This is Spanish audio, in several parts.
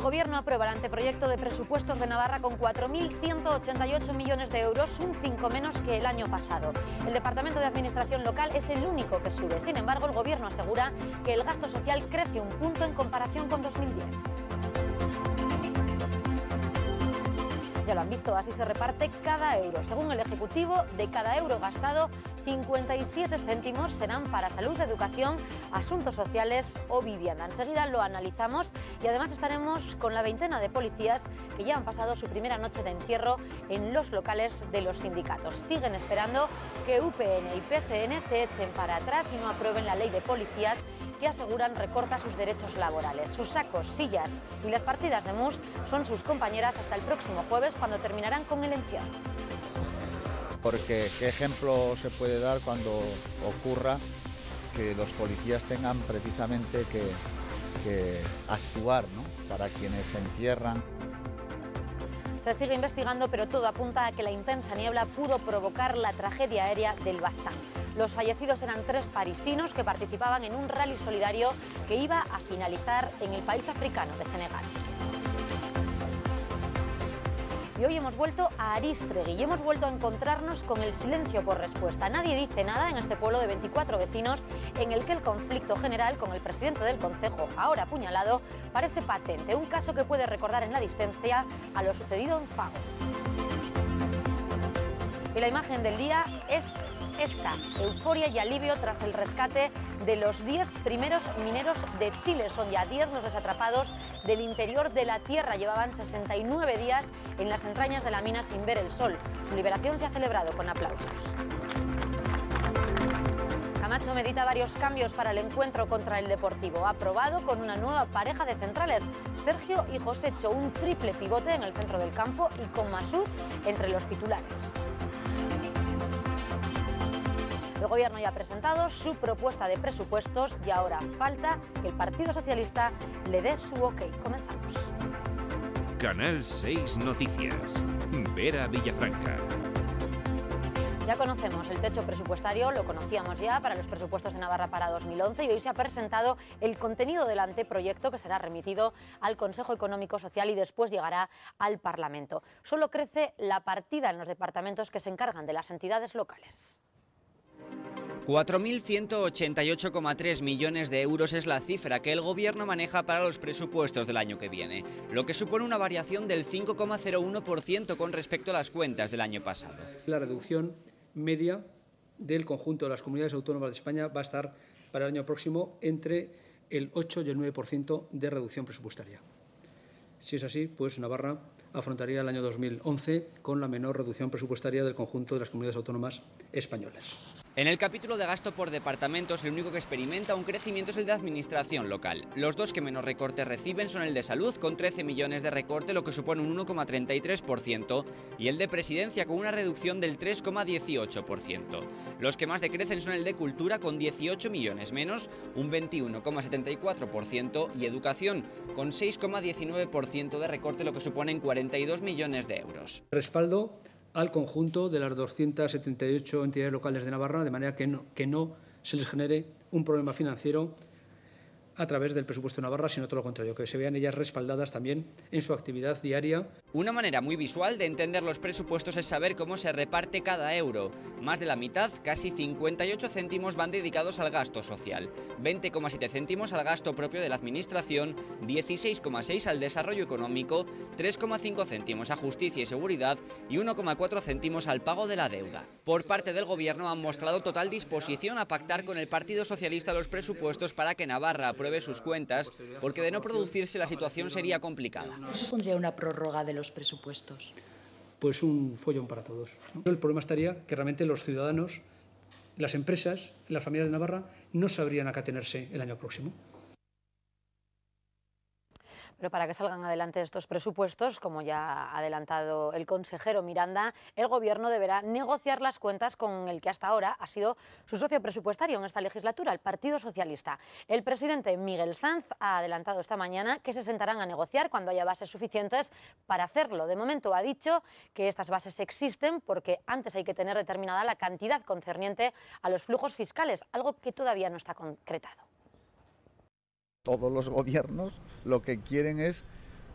Gobierno aprueba el anteproyecto de presupuestos de Navarra con 4.188 millones de euros, un 5 menos que el año pasado. El Departamento de Administración Local es el único que sube. Sin embargo, el Gobierno asegura que el gasto social crece un punto en comparación con 2010. Ya lo han visto, así se reparte cada euro. Según el Ejecutivo, de cada euro gastado, 57 céntimos serán para salud, educación, asuntos sociales o vivienda. Enseguida lo analizamos y además estaremos con la veintena de policías que ya han pasado su primera noche de encierro en los locales de los sindicatos. Siguen esperando que UPN y PSN se echen para atrás y no aprueben la ley de policías que aseguran recorta sus derechos laborales. Sus sacos, sillas y las partidas de mus son sus compañeras hasta el próximo jueves, cuando terminarán con el encierro. Porque qué ejemplo se puede dar cuando ocurra que los policías tengan precisamente que actuar, ¿no?, para quienes se encierran. Se sigue investigando, pero todo apunta a que la intensa niebla pudo provocar la tragedia aérea del Baztán. Los fallecidos eran 3 parisinos que participaban en un rally solidario que iba a finalizar en el país africano de Senegal. Y hoy hemos vuelto a Arístregui y hemos vuelto a encontrarnos con el silencio por respuesta. Nadie dice nada en este pueblo de 24 vecinos en el que el conflicto general con el presidente del concejo, ahora apuñalado, parece patente. Un caso que puede recordar en la distancia a lo sucedido en Fago. Y la imagen del día es esta: euforia y alivio tras el rescate de los 10 primeros mineros de Chile. Son ya 10 los desatrapados del interior de la tierra. Llevaban 69 días en las entrañas de la mina sin ver el sol. Su liberación se ha celebrado con aplausos. Camacho medita varios cambios para el encuentro contra el Deportivo. Ha probado con una nueva pareja de centrales, Sergio y Josécho, un triple pivote en el centro del campo y con Masud entre los titulares. El Gobierno ya ha presentado su propuesta de presupuestos y ahora falta que el Partido Socialista le dé su ok. Comenzamos. Canal 6 Noticias. Vera Villafranca. Ya conocemos el techo presupuestario, lo conocíamos ya para los presupuestos de Navarra para 2011 y hoy se ha presentado el contenido del anteproyecto que será remitido al Consejo Económico Social y después llegará al Parlamento. Solo crece la partida en los departamentos que se encargan de las entidades locales. 4.188,3 millones de euros es la cifra que el Gobierno maneja para los presupuestos del año que viene, lo que supone una variación del 5,01% con respecto a las cuentas del año pasado. La reducción media del conjunto de las comunidades autónomas de España va a estar para el año próximo entre el 8 y el 9% de reducción presupuestaria. Si es así, pues Navarra afrontaría el año 2011 con la menor reducción presupuestaria del conjunto de las comunidades autónomas españolas. En el capítulo de gasto por departamentos, el único que experimenta un crecimiento es el de administración local. Los dos que menos recortes reciben son el de salud, con 13 millones de recorte, lo que supone un 1,33%, y el de presidencia, con una reducción del 3,18%. Los que más decrecen son el de cultura, con 18 millones menos, un 21,74%, y educación, con 6,19% de recorte, lo que suponen 42 millones de euros. Respaldo al conjunto de las 278 entidades locales de Navarra, de manera que no se les genere un problema financiero a través del presupuesto de Navarra, sino todo lo contrario, que se vean ellas respaldadas también en su actividad diaria. Una manera muy visual de entender los presupuestos es saber cómo se reparte cada euro. Más de la mitad, casi 58 céntimos, van dedicados al gasto social, 20,7 céntimos al gasto propio de la Administración, 16,6 al desarrollo económico, 3,5 céntimos a justicia y seguridad y 1,4 céntimos al pago de la deuda. Por parte del Gobierno han mostrado total disposición a pactar con el Partido Socialista los presupuestos para que Navarra apruebe sus cuentas, porque de no producirse la situación sería complicada. ¿Qué supondría una prórroga de los presupuestos? Pues un follón para todos, ¿no? El problema estaría que realmente los ciudadanos, las empresas, las familias de Navarra no sabrían a qué atenerse el año próximo. Pero para que salgan adelante estos presupuestos, como ya ha adelantado el consejero Miranda, el Gobierno deberá negociar las cuentas con el que hasta ahora ha sido su socio presupuestario en esta legislatura, el Partido Socialista. El presidente Miguel Sanz ha adelantado esta mañana que se sentarán a negociar cuando haya bases suficientes para hacerlo. De momento ha dicho que estas bases existen porque antes hay que tener determinada la cantidad concerniente a los flujos fiscales, algo que todavía no está concretado. Todos los gobiernos lo que quieren es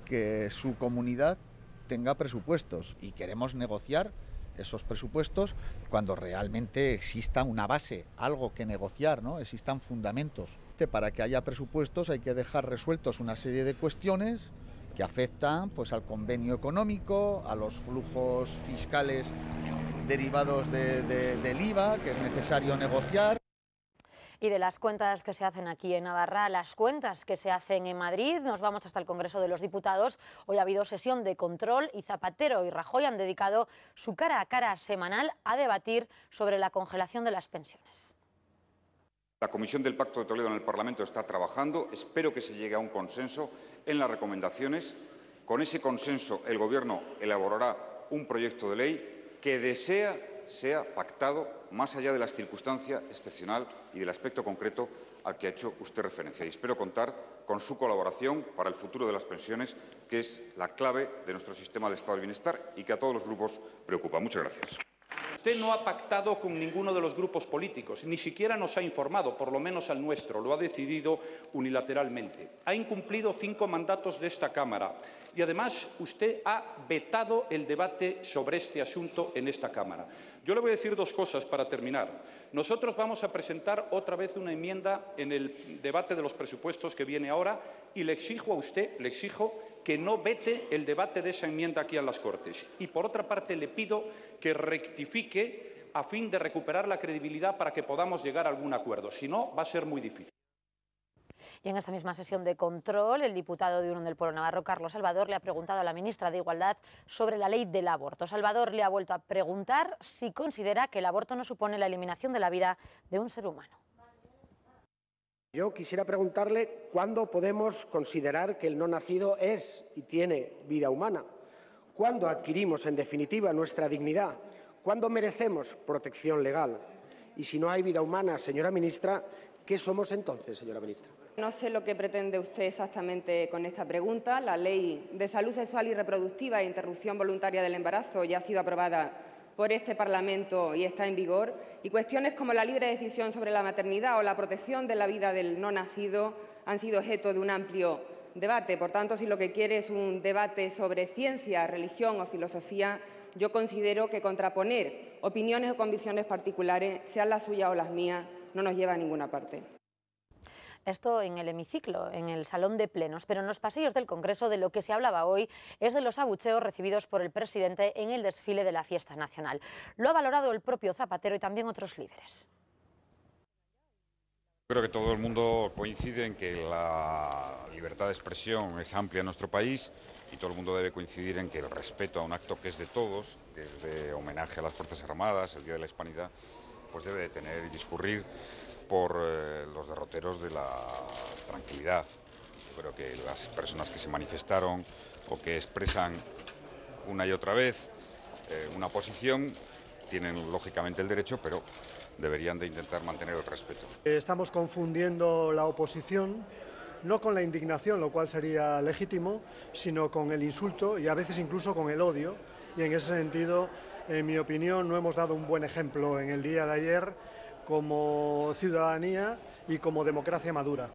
que su comunidad tenga presupuestos, y queremos negociar esos presupuestos cuando realmente exista una base, algo que negociar, ¿no? Existan fundamentos. Para que haya presupuestos hay que dejar resueltos una serie de cuestiones que afectan pues al convenio económico, a los flujos fiscales derivados del IVA, que es necesario negociar. Y de las cuentas que se hacen aquí en Navarra, las cuentas que se hacen en Madrid, nos vamos hasta el Congreso de los Diputados. Hoy ha habido sesión de control y Zapatero y Rajoy han dedicado su cara a cara semanal a debatir sobre la congelación de las pensiones. La Comisión del Pacto de Toledo en el Parlamento está trabajando. Espero que se llegue a un consenso en las recomendaciones. Con ese consenso, el Gobierno elaborará un proyecto de ley que sea pactado más allá de la circunstancia excepcional y del aspecto concreto al que ha hecho usted referencia. Y espero contar con su colaboración para el futuro de las pensiones, que es la clave de nuestro sistema de Estado del Bienestar y que a todos los grupos preocupa. Muchas gracias. Usted no ha pactado con ninguno de los grupos políticos, ni siquiera nos ha informado, por lo menos al nuestro, lo ha decidido unilateralmente. Ha incumplido 5 mandatos de esta Cámara y además usted ha vetado el debate sobre este asunto en esta Cámara. Yo le voy a decir 2 cosas para terminar. Nosotros vamos a presentar otra vez una enmienda en el debate de los presupuestos que viene ahora y le exijo a usted, que no vete el debate de esa enmienda aquí en las Cortes. Y, por otra parte, le pido que rectifique a fin de recuperar la credibilidad para que podamos llegar a algún acuerdo. Si no, va a ser muy difícil. Y en esta misma sesión de control, el diputado de Unión del Pueblo Navarro, Carlos Salvador, le ha preguntado a la ministra de Igualdad sobre la ley del aborto. Salvador le ha vuelto a preguntar si considera que el aborto no supone la eliminación de la vida de un ser humano. Yo quisiera preguntarle cuándo podemos considerar que el no nacido es y tiene vida humana. ¿Cuándo adquirimos, en definitiva, nuestra dignidad? ¿Cuándo merecemos protección legal? Y si no hay vida humana, señora ministra, ¿qué somos entonces, señora ministra? No sé lo que pretende usted exactamente con esta pregunta. La Ley de Salud Sexual y Reproductiva e Interrupción Voluntaria del Embarazo ya ha sido aprobada por este Parlamento y está en vigor, y cuestiones como la libre decisión sobre la maternidad o la protección de la vida del no nacido han sido objeto de un amplio debate. Por tanto, si lo que quiere es un debate sobre ciencia, religión o filosofía, yo considero que contraponer opiniones o convicciones particulares, sean las suyas o las mías, no nos lleva a ninguna parte. Esto en el hemiciclo, en el salón de plenos, pero en los pasillos del Congreso de lo que se hablaba hoy es de los abucheos recibidos por el presidente en el desfile de la fiesta nacional. Lo ha valorado el propio Zapatero y también otros líderes. Creo que todo el mundo coincide en que la libertad de expresión es amplia en nuestro país y todo el mundo debe coincidir en que el respeto a un acto que es de todos, que es de homenaje a las Fuerzas Armadas, el Día de la Hispanidad, pues debe de tener y discurrir por los derroteros de la tranquilidad. Yo creo que las personas que se manifestaron o que expresan una y otra vez una posición tienen lógicamente el derecho, pero deberían de intentar mantener el respeto. Estamos confundiendo la oposición no con la indignación, lo cual sería legítimo, sino con el insulto y a veces incluso con el odio. Y en ese sentido, en mi opinión, no hemos dado un buen ejemplo en el día de ayer como ciudadanía y como democracia madura.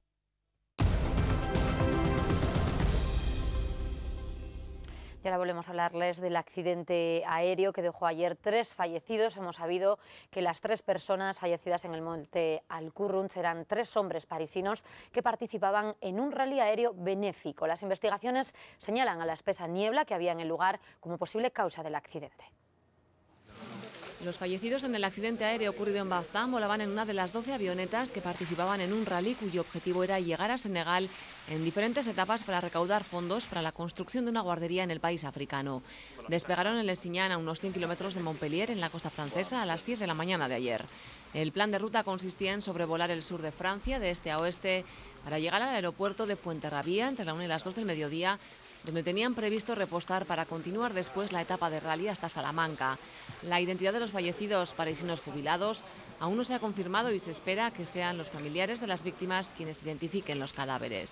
Y ahora volvemos a hablarles del accidente aéreo que dejó ayer 3 fallecidos. Hemos sabido que las 3 personas fallecidas en el monte Alcurruch eran 3 hombres parisinos que participaban en un rally aéreo benéfico. Las investigaciones señalan a la espesa niebla que había en el lugar como posible causa del accidente. Los fallecidos en el accidente aéreo ocurrido en Baztán volaban en una de las 12 avionetas que participaban en un rally cuyo objetivo era llegar a Senegal en diferentes etapas para recaudar fondos para la construcción de una guardería en el país africano. Despegaron en Lessignan, a unos 100 kilómetros de Montpellier, en la costa francesa, a las 10 de la mañana de ayer. El plan de ruta consistía en sobrevolar el sur de Francia, de este a oeste, para llegar al aeropuerto de Fuenterrabía entre la 1 y las 2 del mediodía, donde tenían previsto repostar para continuar después la etapa de rally hasta Salamanca. La identidad de los fallecidos parisinos jubilados aún no se ha confirmado y se espera que sean los familiares de las víctimas quienes identifiquen los cadáveres.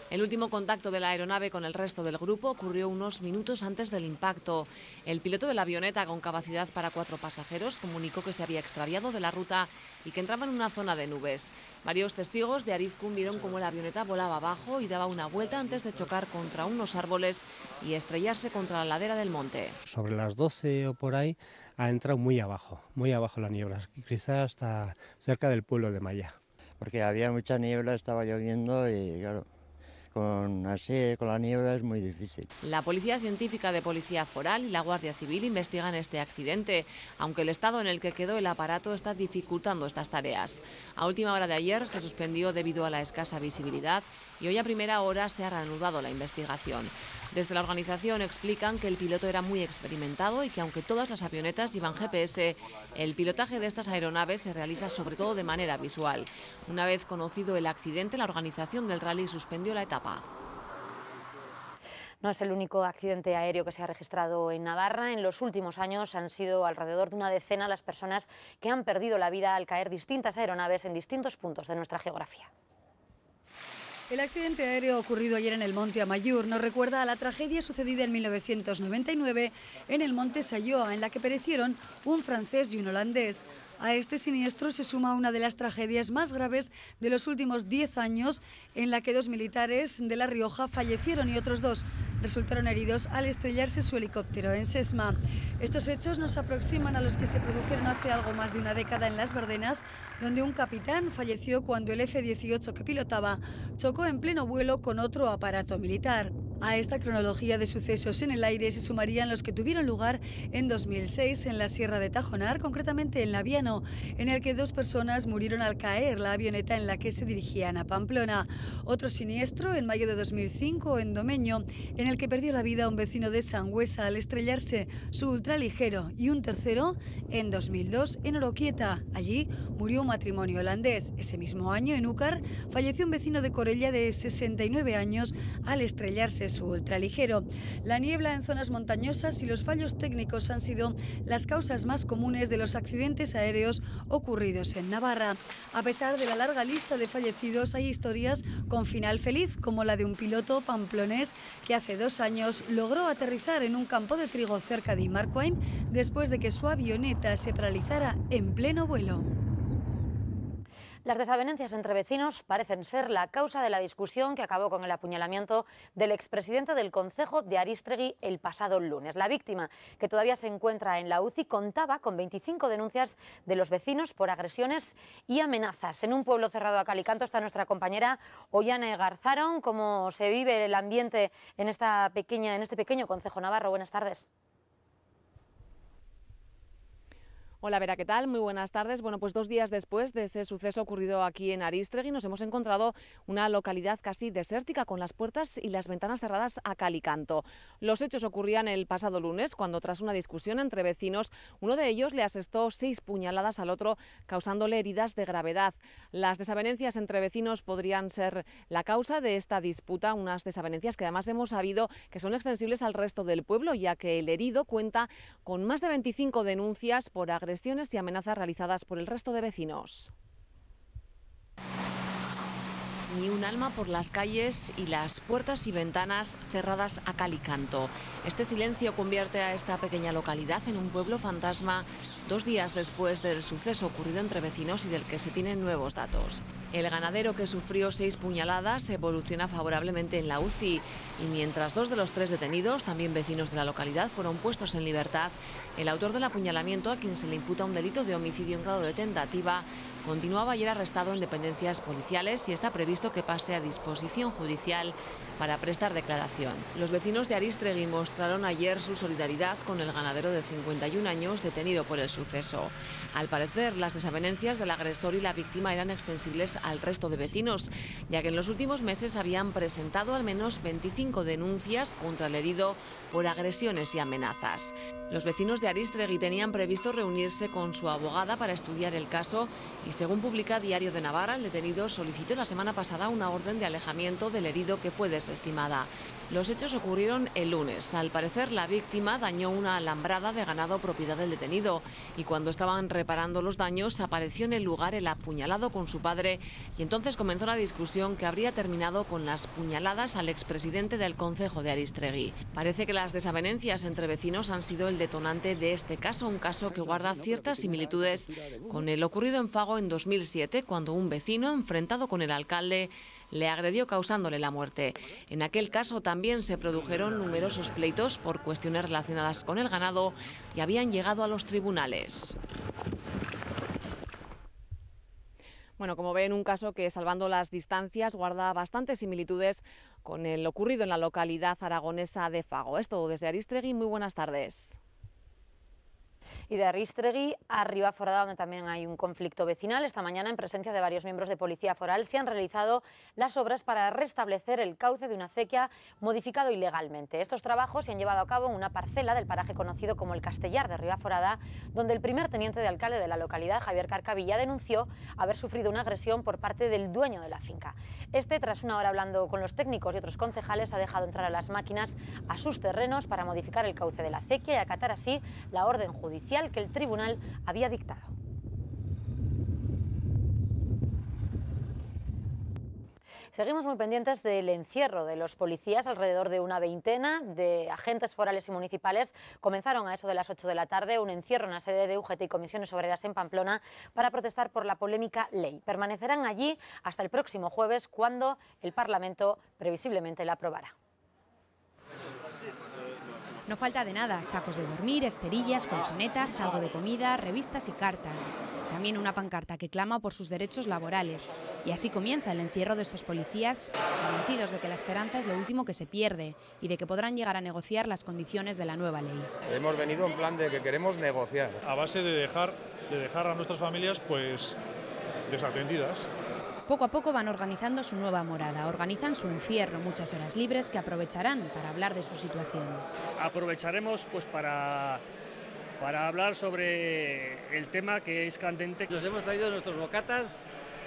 El último contacto de la aeronave con el resto del grupo ocurrió unos minutos antes del impacto. El piloto de la avioneta, con capacidad para 4 pasajeros, comunicó que se había extraviado de la ruta y que entraba en una zona de nubes. Varios testigos de Arizkun vieron cómo la avioneta volaba abajo y daba una vuelta antes de chocar contra unos árboles y estrellarse contra la ladera del monte. Sobre las 12 o por ahí ha entrado muy abajo la niebla, quizás hasta cerca del pueblo de Maya. Porque había mucha niebla, estaba lloviendo y claro, con la niebla es muy difícil. La Policía Científica de Policía Foral y la Guardia Civil investigan este accidente, aunque el estado en el que quedó el aparato está dificultando estas tareas. A última hora de ayer se suspendió debido a la escasa visibilidad y hoy a primera hora se ha reanudado la investigación. Desde la organización explican que el piloto era muy experimentado y que aunque todas las avionetas llevan GPS, el pilotaje de estas aeronaves se realiza sobre todo de manera visual. Una vez conocido el accidente, la organización del rally suspendió la etapa. No es el único accidente aéreo que se ha registrado en Navarra. En los últimos años han sido alrededor de una decena las personas que han perdido la vida al caer distintas aeronaves en distintos puntos de nuestra geografía. El accidente aéreo ocurrido ayer en el monte Amayur nos recuerda a la tragedia sucedida en 1999 en el monte Sayoa, en la que perecieron un francés y un holandés. A este siniestro se suma una de las tragedias más graves de los últimos 10 años, en la que 2 militares de La Rioja fallecieron y otros 2 resultaron heridos al estrellarse su helicóptero en Sesma. Estos hechos nos aproximan a los que se produjeron hace algo más de una década en Las Bardenas, donde un capitán falleció cuando el F-18 que pilotaba chocó en pleno vuelo con otro aparato militar. A esta cronología de sucesos en el aire se sumarían los que tuvieron lugar en 2006 en la Sierra de Tajonar, concretamente en Labiano, en el que 2 personas murieron al caer la avioneta en la que se dirigían a Pamplona. Otro siniestro en mayo de 2005 en Domeño, en el que perdió la vida un vecino de Sangüesa al estrellarse su ultraligero, y un tercero en 2002 en Oroquieta. Allí murió un matrimonio holandés. Ese mismo año en Úcar falleció un vecino de Corella de 69 años al estrellarse su ultraligero. La niebla en zonas montañosas y los fallos técnicos han sido las causas más comunes de los accidentes aéreos ocurridos en Navarra. A pesar de la larga lista de fallecidos, hay historias con final feliz, como la de un piloto pamplonés que hace 2 años logró aterrizar en un campo de trigo cerca de Imarcoain después de que su avioneta se paralizara en pleno vuelo. Las desavenencias entre vecinos parecen ser la causa de la discusión que acabó con el apuñalamiento del expresidente del Concejo de Arístregui el pasado lunes. La víctima, que todavía se encuentra en la UCI, contaba con 25 denuncias de los vecinos por agresiones y amenazas. En un pueblo cerrado a cal y canto está nuestra compañera Ollane Garzaron. ¿Cómo se vive el ambiente en este pequeño concejo navarro? Buenas tardes. Hola Vera, ¿qué tal? Muy buenas tardes. Bueno, pues 2 días después de ese suceso ocurrido aquí en Arístregui, nos hemos encontrado una localidad casi desértica, con las puertas y las ventanas cerradas a cal y canto. Los hechos ocurrían el pasado lunes, cuando tras una discusión entre vecinos, uno de ellos le asestó 6 puñaladas al otro, causándole heridas de gravedad. Las desavenencias entre vecinos podrían ser la causa de esta disputa, unas desavenencias que además hemos sabido que son extensibles al resto del pueblo, ya que el herido cuenta con más de 25 denuncias por agresiones y amenazas realizadas por el resto de vecinos. Ni un alma por las calles y las puertas y ventanas cerradas a cal y canto. Este silencio convierte a esta pequeña localidad en un pueblo fantasma 2 días después del suceso ocurrido entre vecinos y del que se tienen nuevos datos. El ganadero, que sufrió 6 puñaladas, evoluciona favorablemente en la UCI, y mientras 2 de los 3 detenidos, también vecinos de la localidad, fueron puestos en libertad, el autor del apuñalamiento, a quien se le imputa un delito de homicidio en grado de tentativa, continuaba ayer arrestado en dependencias policiales y está previsto que pase a disposición judicial para prestar declaración. Los vecinos de Arístregui mostraron ayer su solidaridad con el ganadero de 51 años detenido por el suceso. Al parecer, las desavenencias del agresor y la víctima eran extensibles al resto de vecinos, ya que en los últimos meses habían presentado al menos 25 denuncias contra el herido por agresiones y amenazas. Los vecinos de Arístregui tenían previsto reunirse con su abogada para estudiar el caso y Según publica Diario de Navarra, el detenido solicitó la semana pasada una orden de alejamiento del herido que fue desestimada. Los hechos ocurrieron el lunes. Al parecer, la víctima dañó una alambrada de ganado propiedad del detenido y cuando estaban reparando los daños apareció en el lugar el apuñalado con su padre y entonces comenzó la discusión que habría terminado con las puñaladas al expresidente del concejo de Ariztregui. Parece que las desavenencias entre vecinos han sido el detonante de este caso, un caso que guarda ciertas similitudes con el ocurrido en Fago en 2007, cuando un vecino, enfrentado con el alcalde, le agredió causándole la muerte. En aquel caso también se produjeron numerosos pleitos por cuestiones relacionadas con el ganado y habían llegado a los tribunales. Bueno, como ven, un caso que, salvando las distancias, guarda bastantes similitudes con el ocurrido en la localidad aragonesa de Fago. Es todo desde Ariztregui. Muy buenas tardes. Y de Ariztregui a Ribaforada, donde también hay un conflicto vecinal. Esta mañana, en presencia de varios miembros de Policía Foral, se han realizado las obras para restablecer el cauce de una acequia modificado ilegalmente. Estos trabajos se han llevado a cabo en una parcela del paraje conocido como el Castellar de Ribaforada, donde el primer teniente de alcalde de la localidad, Javier Carcavilla, denunció haber sufrido una agresión por parte del dueño de la finca. Este, tras una hora hablando con los técnicos y otros concejales, ha dejado entrar a las máquinas a sus terrenos para modificar el cauce de la acequia y acatar así la orden judicial que el tribunal había dictado. Seguimos muy pendientes del encierro de los policías. Alrededor de una veintena de agentes forales y municipales comenzaron a eso de las 8 de la tarde un encierro en la sede de UGT y Comisiones Obreras en Pamplona para protestar por la polémica ley. Permanecerán allí hasta el próximo jueves, cuando el Parlamento previsiblemente la aprobará. No falta de nada: sacos de dormir, esterillas, colchonetas, algo de comida, revistas y cartas. También una pancarta que clama por sus derechos laborales. Y así comienza el encierro de estos policías, convencidos de que la esperanza es lo último que se pierde y de que podrán llegar a negociar las condiciones de la nueva ley. Hemos venido en plan de que queremos negociar. A base de dejar a nuestras familias pues desatendidas. Poco a poco van organizando su nueva morada, organizan su encierro, muchas horas libres que aprovecharán para hablar de su situación. Aprovecharemos pues para hablar sobre el tema que es candente. Nos hemos traído nuestros bocatas,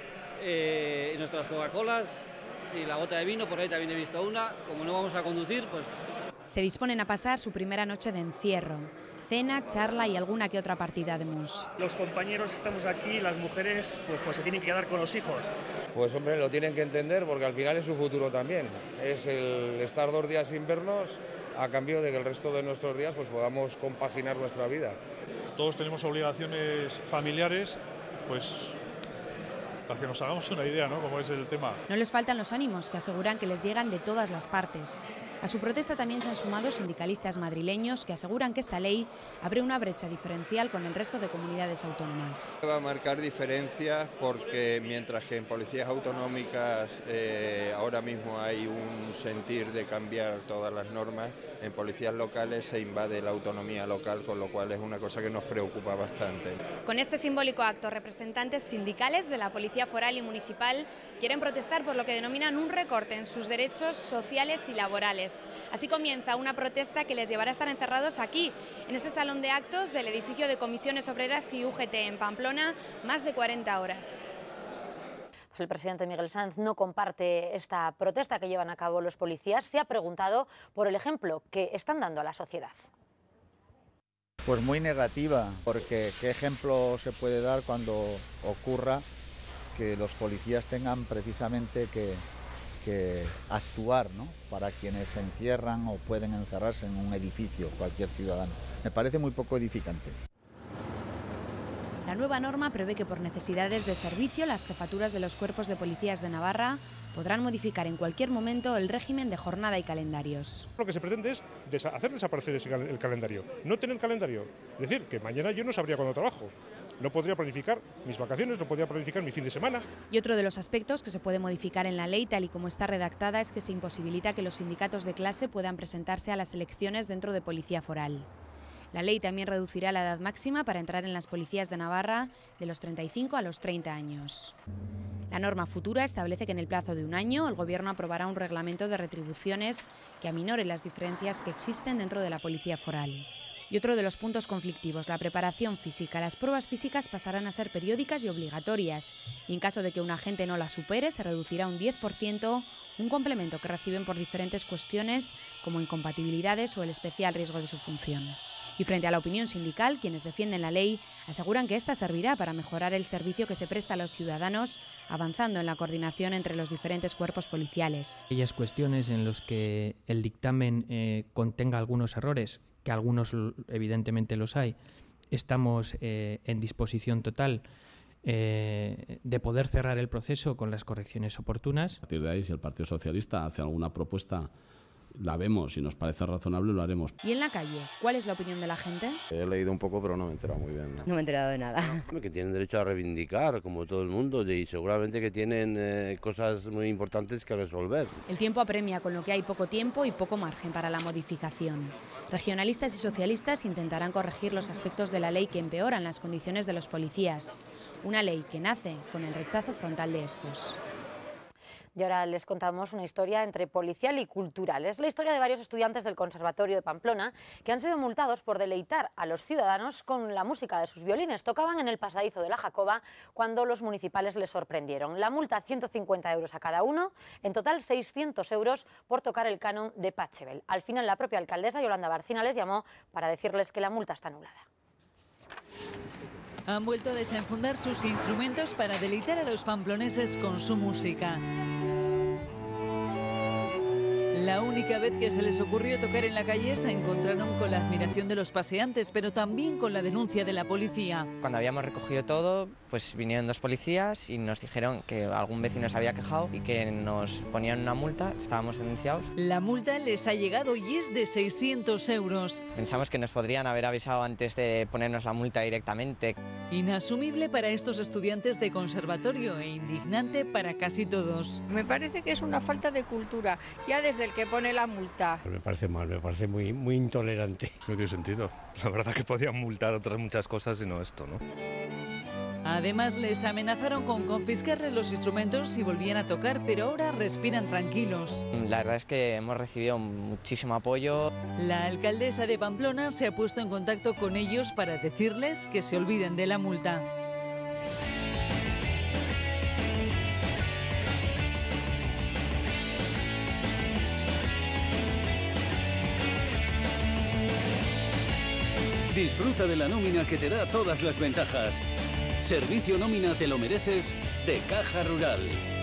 nuestras Coca-Colas y la bota de vino, por ahí también he visto una. Como no vamos a conducir, pues... Se disponen a pasar su primera noche de encierro. Cena, charla y alguna que otra partida de mus. Los compañeros estamos aquí, las mujeres pues se tienen que quedar con los hijos. Pues hombre, lo tienen que entender porque al final es su futuro también. Es el estar 2 días sin vernos a cambio de que el resto de nuestros días pues podamos compaginar nuestra vida. Todos tenemos obligaciones familiares, pues para que nos hagamos una idea, ¿no?, cómo es el tema. No les faltan los ánimos, que aseguran que les llegan de todas las partes. A su protesta también se han sumado sindicalistas madrileños que aseguran que esta ley abre una brecha diferencial con el resto de comunidades autónomas. Va a marcar diferencias porque mientras que en policías autonómicas ahora mismo hay un sentir de cambiar todas las normas, en policías locales se invade la autonomía local, con lo cual es una cosa que nos preocupa bastante. Con este simbólico acto, representantes sindicales de la Policía Foral y Municipal quieren protestar por lo que denominan un recorte en sus derechos sociales y laborales. Así comienza una protesta que les llevará a estar encerrados aquí, en este salón de actos del edificio de Comisiones Obreras y UGT en Pamplona, más de 40 horas. Pues el presidente Miguel Sanz no comparte esta protesta que llevan a cabo los policías. Se ha preguntado por el ejemplo que están dando a la sociedad. Pues muy negativa, porque ¿qué ejemplo se puede dar cuando ocurra que los policías tengan precisamente que actuar, ¿no?, para quienes se encierran o pueden encerrarse en un edificio, cualquier ciudadano? Me parece muy poco edificante. La nueva norma prevé que por necesidades de servicio las jefaturas de los cuerpos de policías de Navarra podrán modificar en cualquier momento el régimen de jornada y calendarios. Lo que se pretende es hacer desaparecer el calendario, no tener calendario. Es decir, que mañana yo no sabría cuándo trabajo. No podría planificar mis vacaciones, no podría planificar mi fin de semana. Y otro de los aspectos que se puede modificar en la ley, tal y como está redactada, es que se imposibilita que los sindicatos de clase puedan presentarse a las elecciones dentro de Policía Foral. La ley también reducirá la edad máxima para entrar en las policías de Navarra de los 35 a los 30 años. La norma futura establece que en el plazo de un año el Gobierno aprobará un reglamento de retribuciones que aminore las diferencias que existen dentro de la Policía Foral. Y otro de los puntos conflictivos, la preparación física. Las pruebas físicas pasarán a ser periódicas y obligatorias. Y en caso de que un agente no las supere, se reducirá un 10%, un complemento que reciben por diferentes cuestiones como incompatibilidades o el especial riesgo de su función. Y frente a la opinión sindical, quienes defienden la ley aseguran que esta servirá para mejorar el servicio que se presta a los ciudadanos, avanzando en la coordinación entre los diferentes cuerpos policiales. Aquellas cuestiones en las que el dictamen contenga algunos errores, que algunos evidentemente los hay, estamos en disposición total de poder cerrar el proceso con las correcciones oportunas. A partir de ahí, si el Partido Socialista hace alguna propuesta, la vemos, si nos parece razonable lo haremos. ¿Y en la calle? ¿Cuál es la opinión de la gente? He leído un poco, pero no me he enterado muy bien. No me he enterado de nada. Que tienen derecho a reivindicar, como todo el mundo, y seguramente que tienen cosas muy importantes que resolver. El tiempo apremia, con lo que hay poco tiempo y poco margen para la modificación. Regionalistas y socialistas intentarán corregir los aspectos de la ley que empeoran las condiciones de los policías. Una ley que nace con el rechazo frontal de estos. Y ahora les contamos una historia entre policial y cultural. Es la historia de varios estudiantes del Conservatorio de Pamplona que han sido multados por deleitar a los ciudadanos con la música de sus violines. Tocaban en el pasadizo de la Jacoba cuando los municipales les sorprendieron. La multa, 150 euros a cada uno, en total 600 euros por tocar el canon de Pachelbel. Al final la propia alcaldesa Yolanda Barcina les llamó para decirles que la multa está anulada. Han vuelto a desenfundar sus instrumentos para deleitar a los pamploneses con su música. La única vez que se les ocurrió tocar en la calle se encontraron con la admiración de los paseantes, pero también con la denuncia de la policía. Cuando habíamos recogido todo, pues vinieron dos policías y nos dijeron que algún vecino se había quejado y que nos ponían una multa, estábamos denunciados. La multa les ha llegado y es de 600 euros. Pensamos que nos podrían haber avisado antes de ponernos la multa directamente. Inasumible para estos estudiantes de conservatorio e indignante para casi todos. Me parece que es una falta de cultura, ya desde el que pone la multa. Me parece mal, me parece muy intolerante. No tiene sentido. La verdad que podían multar otras muchas cosas y no esto, ¿no? Además les amenazaron con confiscarles los instrumentos si volvían a tocar, pero ahora respiran tranquilos. La verdad es que hemos recibido muchísimo apoyo. La alcaldesa de Pamplona se ha puesto en contacto con ellos para decirles que se olviden de la multa. Disfruta de la nómina que te da todas las ventajas. Servicio Nómina Te lo mereces de Caja Rural.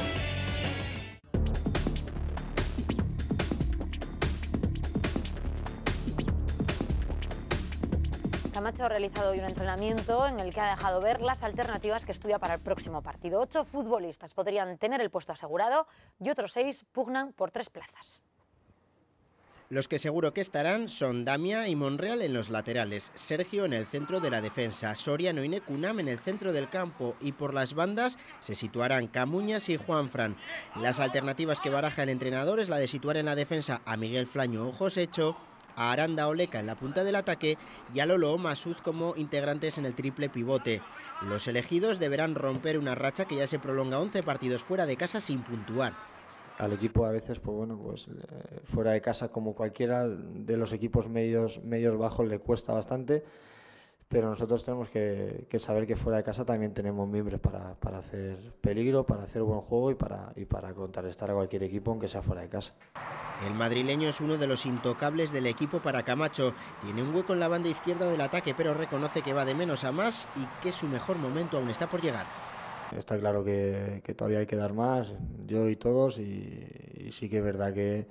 Camacho ha realizado hoy un entrenamiento en el que ha dejado ver las alternativas que estudia para el próximo partido. 8 futbolistas podrían tener el puesto asegurado y otros 6 pugnan por 3 plazas. Los que seguro que estarán son Damia y Monreal en los laterales, Sergio en el centro de la defensa, Soriano y Necunam en el centro del campo y por las bandas se situarán Camuñas y Juanfran. Las alternativas que baraja el entrenador es la de situar en la defensa a Miguel Flaño o Josecho, a Aranda Oleca en la punta del ataque y a Lolo o Masud como integrantes en el triple pivote. Los elegidos deberán romper una racha que ya se prolonga 11 partidos fuera de casa sin puntuar. Al equipo a veces, fuera de casa, como cualquiera de los equipos medios bajos, le cuesta bastante, pero nosotros tenemos que saber que fuera de casa también tenemos miembros para hacer peligro, para hacer buen juego y para contrarrestar a cualquier equipo, aunque sea fuera de casa. El madrileño es uno de los intocables del equipo para Camacho. Tiene un hueco en la banda izquierda del ataque, pero reconoce que va de menos a más y que su mejor momento aún está por llegar. Está claro que todavía hay que dar más, yo y todos, y sí que es verdad que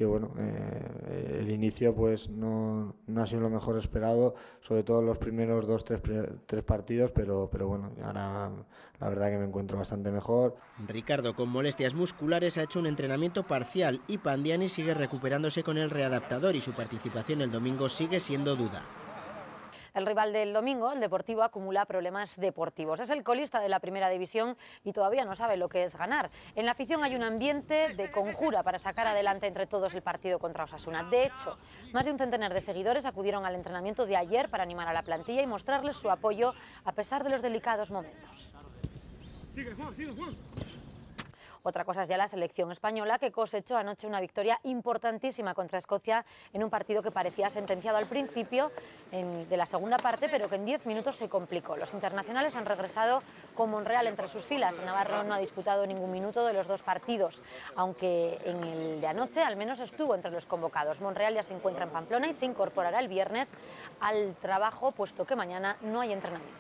el inicio pues no ha sido lo mejor esperado, sobre todo los primeros 2-3 partidos, pero bueno, ahora la verdad que me encuentro bastante mejor. Ricardo, con molestias musculares, ha hecho un entrenamiento parcial y Pandiani sigue recuperándose con el readaptador y su participación el domingo sigue siendo duda. El rival del domingo, el Deportivo, acumula problemas deportivos. Es el colista de la primera división y todavía no sabe lo que es ganar. En la afición hay un ambiente de conjura para sacar adelante entre todos el partido contra Osasuna. De hecho, más de un centenar de seguidores acudieron al entrenamiento de ayer para animar a la plantilla y mostrarles su apoyo a pesar de los delicados momentos. Otra cosa es ya la selección española, que cosechó anoche una victoria importantísima contra Escocia en un partido que parecía sentenciado al principio de la segunda parte, pero que en 10 minutos se complicó. Los internacionales han regresado con Monreal entre sus filas. El navarro no ha disputado ningún minuto de los dos partidos, aunque en el de anoche al menos estuvo entre los convocados. Monreal ya se encuentra en Pamplona y se incorporará el viernes al trabajo, puesto que mañana no hay entrenamiento.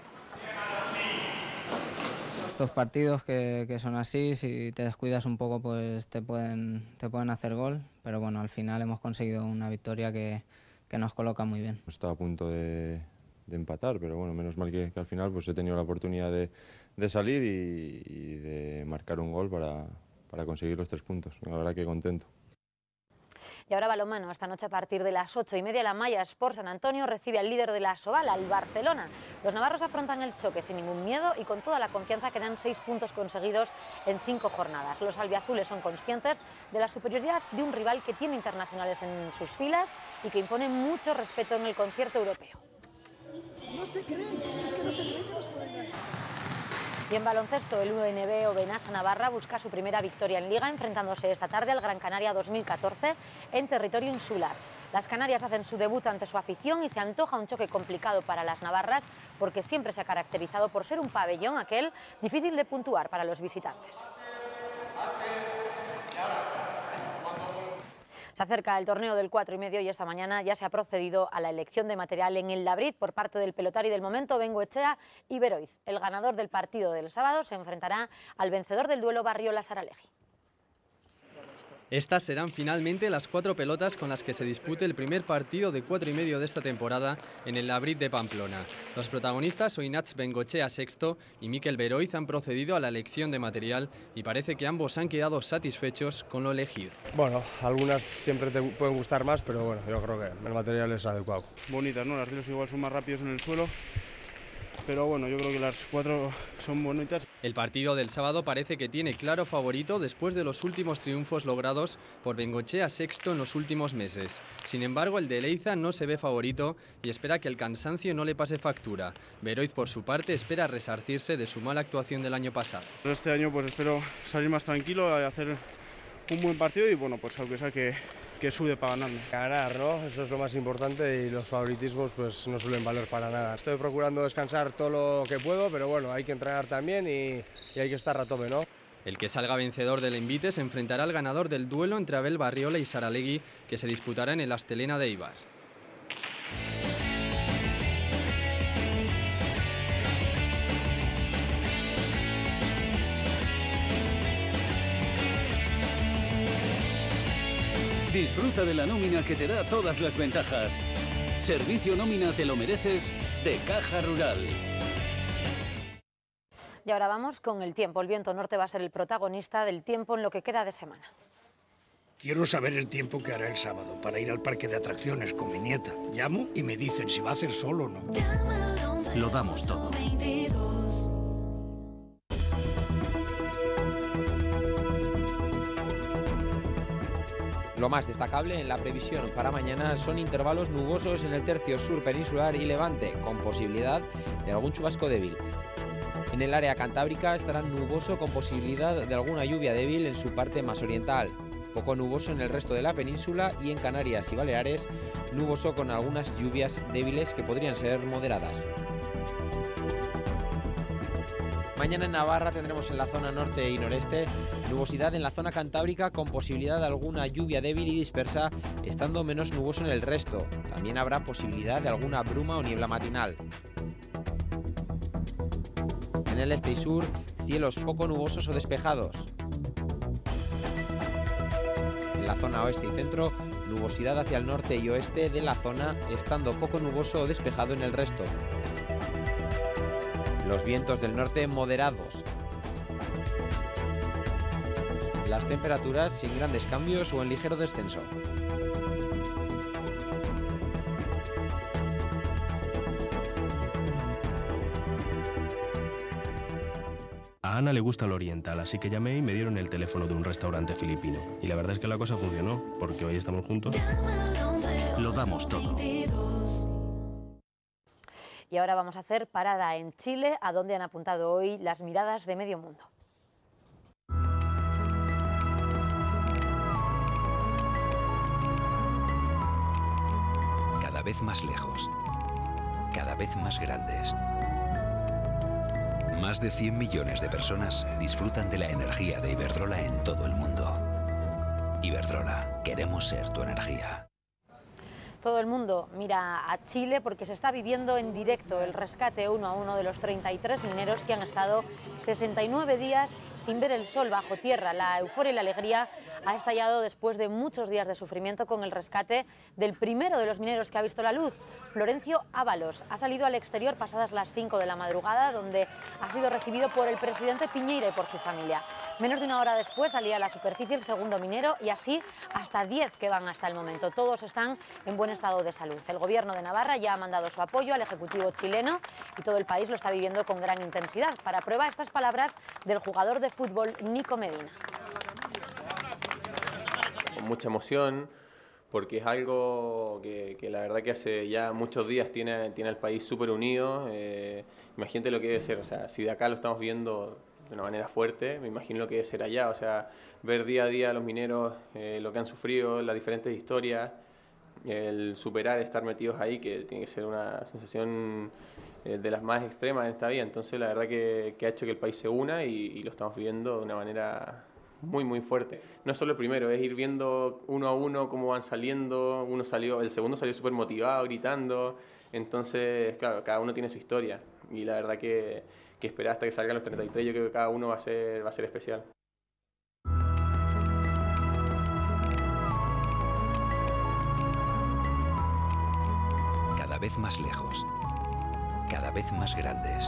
Estos partidos que son así, si te descuidas un poco pues te pueden hacer gol, pero bueno, al final hemos conseguido una victoria que nos coloca muy bien. Estaba a punto de empatar, pero bueno, menos mal que al final pues he tenido la oportunidad de salir y de marcar un gol para conseguir los 3 puntos. La verdad que contento. Y ahora balonmano. Esta noche a partir de las 8:30 la Malla Sport San Antonio recibe al líder de la Asobal, al Barcelona. Los navarros afrontan el choque sin ningún miedo y con toda la confianza que dan 6 puntos conseguidos en 5 jornadas. Los albiazules son conscientes de la superioridad de un rival que tiene internacionales en sus filas y que impone mucho respeto en el concierto europeo. No se creen, es que no se creen que nos pueden ganar. Y en baloncesto, el UNB Obenasa Navarra busca su primera victoria en Liga, enfrentándose esta tarde al Gran Canaria 2014 en territorio insular. Las Canarias hacen su debut ante su afición y se antoja un choque complicado para las navarras, porque siempre se ha caracterizado por ser un pabellón aquel difícil de puntuar para los visitantes. Se acerca el torneo del 4,5 y esta mañana ya se ha procedido a la elección de material en el Labrit por parte del pelotario del momento, Bengoechea y Beroiz. El ganador del partido del sábado se enfrentará al vencedor del duelo Barriola-Saralegui. Estas serán finalmente las 4 pelotas con las que se dispute el primer partido de 4,5 de esta temporada en el Labrit de Pamplona. Los protagonistas, Oinats Bengoechea sexto y Mikel Beroiz, han procedido a la elección de material y parece que ambos han quedado satisfechos con lo elegido. Bueno, algunas siempre te pueden gustar más, pero bueno, yo creo que el material es adecuado. Bonitas, ¿no? Las reels igual son más rápidos en el suelo, pero bueno, yo creo que las 4 son bonitas. El partido del sábado parece que tiene claro favorito después de los últimos triunfos logrados por Bengoechea sexto en los últimos meses. Sin embargo, el de Leiza no se ve favorito y espera que el cansancio no le pase factura. Beroiz, por su parte, espera resarcirse de su mala actuación del año pasado. Este año pues espero salir más tranquilo, hacer un buen partido y bueno, pues aunque sea que sube para ganarme. Ganar, ¿no? Eso es lo más importante y los favoritismos pues no suelen valer para nada. Estoy procurando descansar todo lo que puedo, pero bueno, hay que entrenar también y hay que estar a tope, ¿no? El que salga vencedor del envite se enfrentará al ganador del duelo entre Abel Barriola y Saralegui, que se disputará en el Astelena de Eibar. Disfruta de la nómina que te da todas las ventajas. Servicio Nómina Te lo Mereces de Caja Rural. Y ahora vamos con el tiempo. El viento norte va a ser el protagonista del tiempo en lo que queda de semana. Quiero saber el tiempo que hará el sábado para ir al parque de atracciones con mi nieta. Llamo y me dicen si va a hacer sol o no. Lo damos todo. Lo más destacable en la previsión para mañana son intervalos nubosos en el tercio sur peninsular y levante, con posibilidad de algún chubasco débil. En el área cantábrica estará nuboso con posibilidad de alguna lluvia débil en su parte más oriental. Poco nuboso en el resto de la península y en Canarias y Baleares, nuboso con algunas lluvias débiles que podrían ser moderadas. Mañana en Navarra tendremos en la zona norte y noreste nubosidad en la zona cantábrica con posibilidad de alguna lluvia débil y dispersa, estando menos nuboso en el resto. También habrá posibilidad de alguna bruma o niebla matinal. En el este y sur, cielos poco nubosos o despejados. En la zona oeste y centro, nubosidad hacia el norte y oeste de la zona, estando poco nuboso o despejado en el resto. Los vientos del norte moderados. Las temperaturas sin grandes cambios o en ligero descenso. A Ana le gusta el oriental, así que llamé y me dieron el teléfono de un restaurante filipino. Y la verdad es que la cosa funcionó, porque hoy estamos juntos. Lo damos todo. Y ahora vamos a hacer parada en Chile, a donde han apuntado hoy las miradas de medio mundo. Cada vez más lejos, cada vez más grandes. Más de 100 millones de personas disfrutan de la energía de Iberdrola en todo el mundo. Iberdrola, queremos ser tu energía. Todo el mundo mira a Chile porque se está viviendo en directo el rescate uno a uno de los 33 mineros que han estado 69 días sin ver el sol bajo tierra. La euforia y la alegría ha estallado después de muchos días de sufrimiento con el rescate del primero de los mineros que ha visto la luz, Florencio Ábalos. Ha salido al exterior pasadas las 5 de la madrugada, donde ha sido recibido por el presidente Piñera y por su familia. Menos de una hora después salía a la superficie el segundo minero y así hasta 10 que van hasta el momento. Todos están en buen estado de salud. El Gobierno de Navarra ya ha mandado su apoyo al Ejecutivo chileno y todo el país lo está viviendo con gran intensidad. Para prueba, estas palabras del jugador de fútbol Nico Medina. Con mucha emoción, porque es algo que la verdad que hace ya muchos días tiene al país súper unido. Imagínate lo que debe ser, o sea, si de acá lo estamos viendo de una manera fuerte, me imagino lo que debe ser allá, o sea, ver día a día a los mineros, lo que han sufrido, las diferentes historias, el superar, estar metidos ahí, que tiene que ser una sensación de las más extremas en esta vida. Entonces la verdad que ha hecho que el país se una y lo estamos viviendo de una manera muy muy fuerte. No es solo el primero, es ir viendo uno a uno cómo van saliendo. El segundo salió súper motivado, gritando. Entonces, claro, cada uno tiene su historia y la verdad que esperar hasta que salgan los 33, yo creo que cada uno va a ser especial. Cada vez más lejos, cada vez más grandes.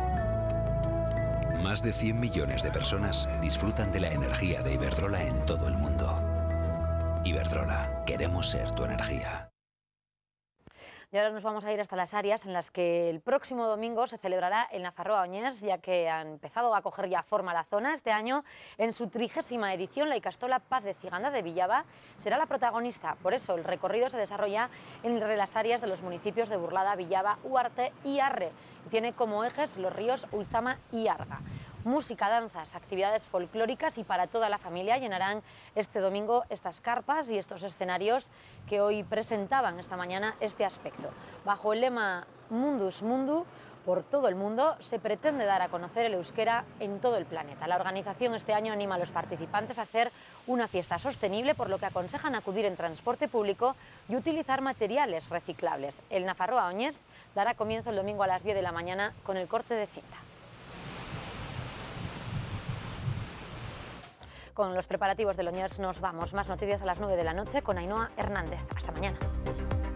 Más de 100 millones de personas disfrutan de la energía de Iberdrola en todo el mundo. Iberdrola, queremos ser tu energía. Y ahora nos vamos a ir hasta las áreas en las que el próximo domingo se celebrará el Nafarroa Oñés, ya que ha empezado a coger ya forma la zona. Este año, en su 30ª edición, la Ikastola Paz de Ciganda de Villaba será la protagonista. Por eso, el recorrido se desarrolla entre las áreas de los municipios de Burlada, Villaba, Uarte y Arre. Y tiene como ejes los ríos Ulzama y Arga. Música, danzas, actividades folclóricas y para toda la familia llenarán este domingo estas carpas y estos escenarios que hoy presentaban esta mañana este aspecto. Bajo el lema Mundus Mundu, por todo el mundo, se pretende dar a conocer el euskera en todo el planeta. La organización este año anima a los participantes a hacer una fiesta sostenible, por lo que aconsejan acudir en transporte público y utilizar materiales reciclables. El Nafarroa Oñés dará comienzo el domingo a las 10 de la mañana con el corte de cinta. Con los preparativos del Oñés nos vamos. Más noticias a las 9 de la noche con Ainhoa Hernández. Hasta mañana.